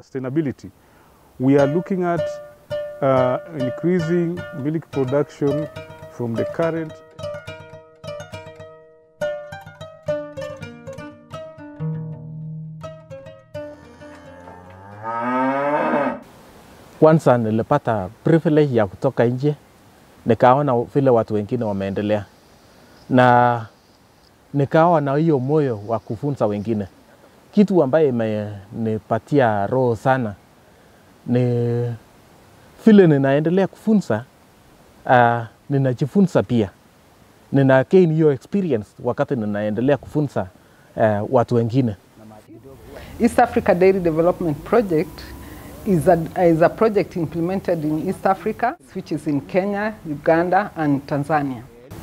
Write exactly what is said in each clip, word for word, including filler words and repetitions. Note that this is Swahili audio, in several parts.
sustainability. We are looking at uh, increasing milk production from the current. Kwanza nilipata privilege ya kutoka nje, nikaona vile watu wengine wameendelea, na nikawa na hiyo moyo wa kufunza wengine. Kitu ambaye imenipatia roho sana ni vile ninaendelea kufunza, uh, ninajifunza pia. Nina gain hiyo experience wakati ninaendelea kufunza uh, watu wengine. East Africa Dairy Development Project is a, is a project implemented in East Africa, which is in Kenya, Uganda, and Tanzania.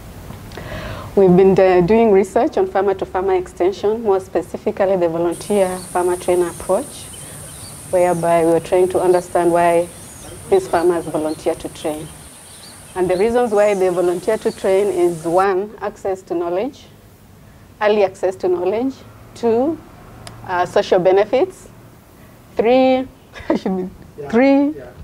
We've been uh, doing research on farmer-to-farmer extension, more specifically the volunteer farmer trainer approach, whereby we are trying to understand why these farmers volunteer to train. And the reasons why they volunteer to train is one, access to knowledge, early access to knowledge, two, uh, social benefits, three, should be yeah. three, yeah.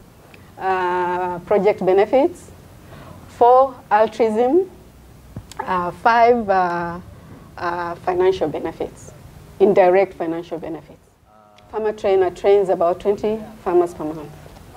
uh, project benefits, four, altruism, uh, five, uh, uh, financial benefits, indirect financial benefits. Farmer trainer trains about twenty farmers per month.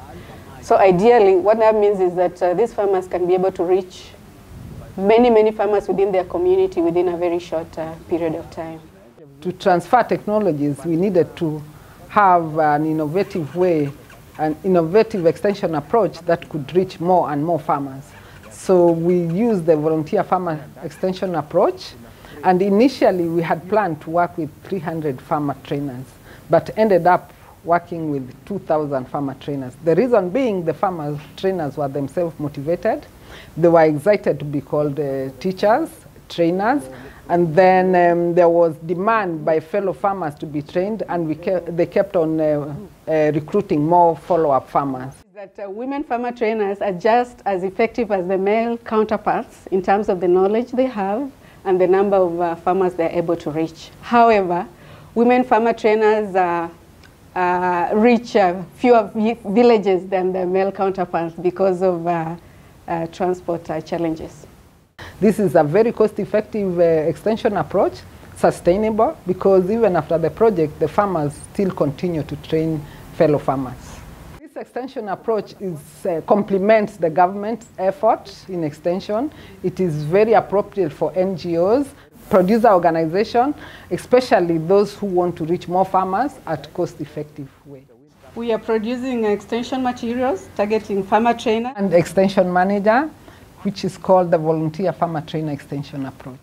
So ideally, what that means is that uh, these farmers can be able to reach many, many farmers within their community within a very short uh, period of time. To transfer technologies, we needed to have an innovative way, an innovative extension approach that could reach more and more farmers. So we used the volunteer farmer extension approach, and initially we had planned to work with three hundred farmer trainers, but ended up working with two thousand farmer trainers. The reason being the farmer trainers were themselves motivated. They were excited to be called uh, teachers, trainers, and then um, there was demand by fellow farmers to be trained, and we kept, they kept on uh, uh, recruiting more follow-up farmers. That uh, women farmer trainers are just as effective as the male counterparts in terms of the knowledge they have and the number of uh, farmers they're able to reach. However, women farmer trainers uh, uh, reach uh, fewer villages than the male counterparts because of uh, uh, transport uh, challenges. This is a very cost-effective uh, extension approach, sustainable, because even after the project, the farmers still continue to train fellow farmers. This extension approach is, uh, complements the government's effort in extension. It is very appropriate for N G Os, producer organizations, especially those who want to reach more farmers at cost-effective way. We are producing extension materials targeting farmer trainer and extension manager, which is called the volunteer farmer trainer extension approach.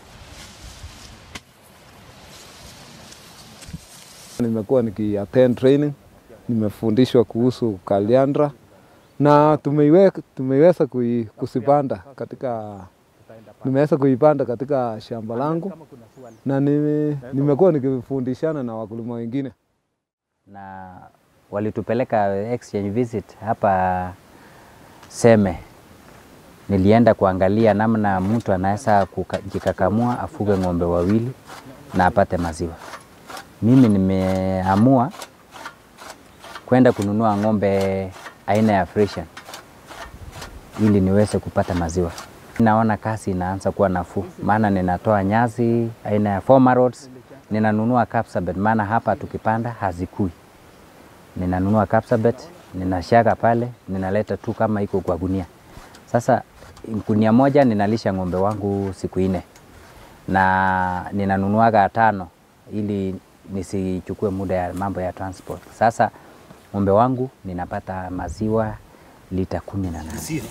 Nimekuwa niki-attend training, nimefundishwa kuhusu kaliandra na tumeiweka tumeweza kusipanda katika nimeweza kuipanda katika shamba langu, na nime, nimekuwa nikifundishana na wakulima wengine. Na walitupeleka exchange visit hapa Seme. Nilienda kuangalia namna mtu anaweza kujikakamua afuge ng'ombe wawili na apate maziwa. Mimi nimeamua kwenda kununua ng'ombe aina ya Friesian ili niweze kupata maziwa. Naona kasi inaanza kuwa nafuu, maana ninatoa nyasi aina ya Formarods, ninanunua Capsabet, maana hapa tukipanda hazikui. Ninanunua Capsabet, ninashaga pale, ninaleta tu kama iko kwa gunia. Sasa gunia moja ninalisha ng'ombe wangu siku nne, na ninanunuaga tano ili nisichukue muda ya mambo ya transport. Sasa ng'ombe wangu ninapata maziwa lita kumi na nane.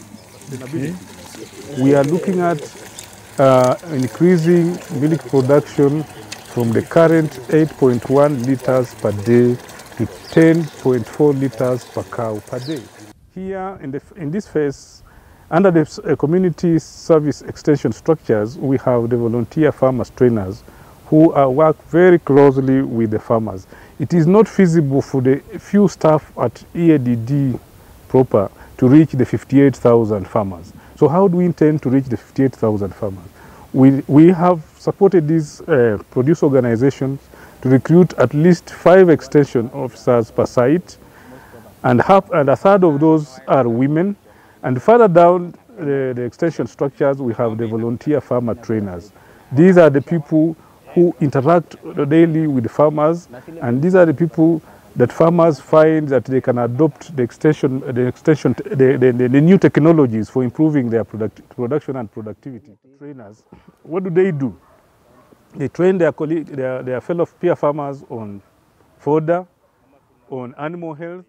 We are looking at uh, increasing milk production from the current eight point one liters per day to ten point four liters per cow per day. Here in, the, in this phase, under the uh, community service extension structures, we have the volunteer farmers trainers who uh, work very closely with the farmers. It is not feasible for the few staff at E A D D proper to reach the fifty-eight thousand farmers. So how do we intend to reach the fifty-eight thousand farmers? We, we have supported these uh, produce organizations to recruit at least five extension officers per site, and half and a third of those are women. And further down the, the extension structures, we have the volunteer farmer trainers. These are the people who interact daily with the farmers, and these are the people that farmers find that they can adopt the extension, the extension, the, the, the, the new technologies for improving their product, production and productivity. Trainers, what do they do? They train their colleague, their, their fellow peer farmers on fodder, on animal health.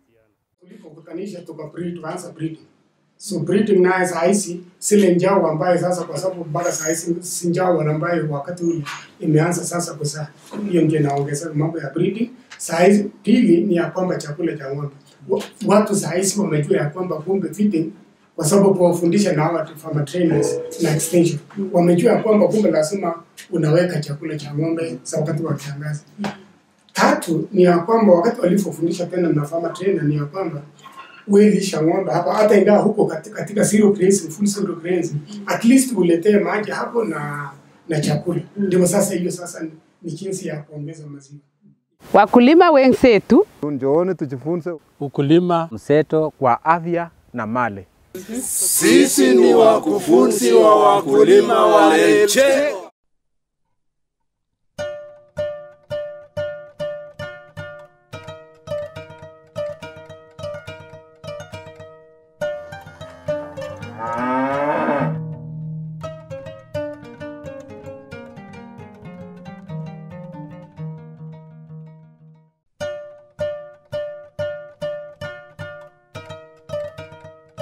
So breeding naye saa hizi sile njao ambaye sasa kwa sababu mpaka saa hizi si njao ambaye wakati ule imeanza sasa kuzaa. Hiyo ndio inaongeza mambo ya breeding. Saa hizi pili ni ya kwamba chakula cha ng'ombe. Watu saa hizi wamejua ya kwamba kumbe feeding kwa sababu kuwafundisha na hawa farmer trainers na extension. Wamejua ya kwamba kumbe lazima unaweka chakula cha ng'ombe sa wakati wa kiangazi. Tatu ni ya kwamba wakati walifundisha tena na farmer trainer ni ya kwamba welisha ng'ombe hapa hata ingawa huko katika, katika zero grazing, full zero grazing, at least uletee maji hapo na na chakula. Ndio sasa hiyo sasa ni, ni jinsi ya kuongeza maziwa. Wakulima wenzetu, njooni tujifunze ukulima mseto kwa afya na mali. Sisi ni wakufunzi wa wakulima wa Lemche.